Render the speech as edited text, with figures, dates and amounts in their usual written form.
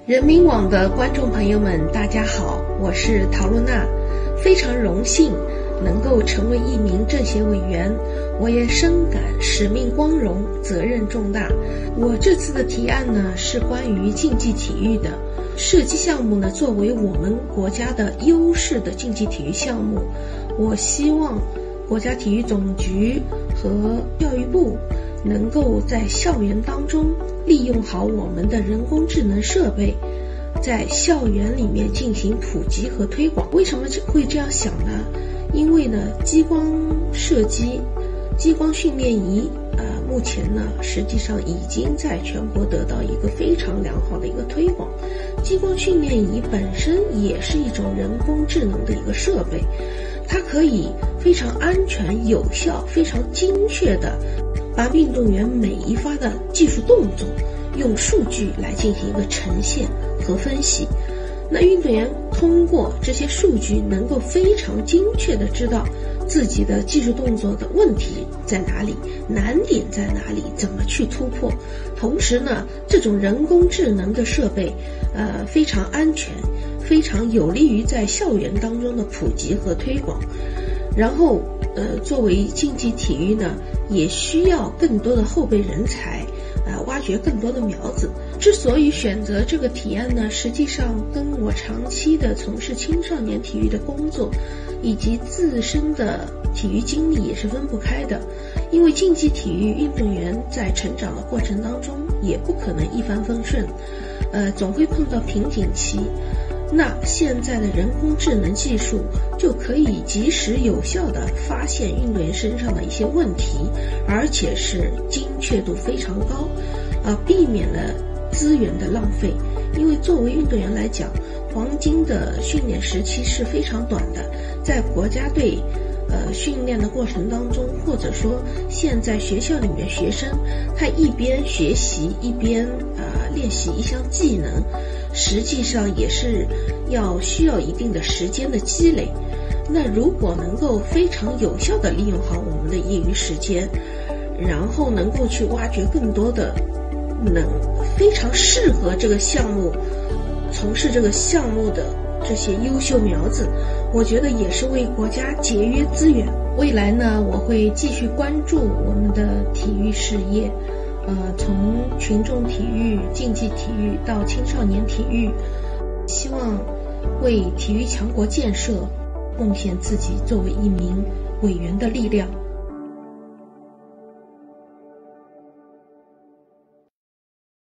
人民网的观众朋友们，大家好，我是陶露娜，非常荣幸能够成为一名政协委员，我也深感使命光荣，责任重大。我这次的提案呢，是关于竞技体育的。射击项目呢，作为我们国家的优势的竞技体育项目，我希望国家体育总局和教育部能够在校园当中利用好我们的人工智能设备，在校园里面进行普及和推广。为什么会这样想呢？因为呢，激光射击、激光训练仪目前呢，实际上已经在全国得到一个非常良好的一个推广。激光训练仪本身也是一种人工智能的一个设备，它可以非常安全、有效、非常精确的把运动员每一发的技术动作用数据来进行一个呈现和分析。那运动员通过这些数据能够非常精确地知道自己的技术动作的问题在哪里，难点在哪里，怎么去突破。同时呢，这种人工智能的设备非常安全，非常有利于在校园当中的普及和推广。然后作为竞技体育呢，也需要更多的后备人才，挖掘更多的苗子。之所以选择这个提案呢，实际上跟我长期的从事青少年体育的工作以及自身的体育经历也是分不开的。因为竞技体育运动员在成长的过程当中也不可能一帆风顺，总会碰到瓶颈期。那现在的人工智能技术就可以及时有效地发现运动员身上的一些问题，而且是精确度非常高，避免了资源的浪费。因为作为运动员来讲，黄金的训练时期是非常短的，在国家队训练的过程当中，或者说现在学校里面学生他一边学习一边练习一项技能，实际上也是需要一定的时间的积累。那如果能够非常有效地利用好我们的业余时间，然后能够去挖掘更多的非常适合这个项目从事这个项目的这些优秀苗子，我觉得也是为国家节约资源。未来呢，我会继续关注我们的体育事业，从群众体育、竞技体育到青少年体育，希望为体育强国建设贡献自己作为一名委员的力量。